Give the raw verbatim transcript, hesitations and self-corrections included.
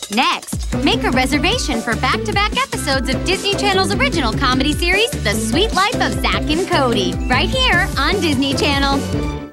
Next, make a reservation for back-to-back episodes of Disney Channel's original comedy series, The Sweet Life of Zack and Cody, right here on Disney Channel.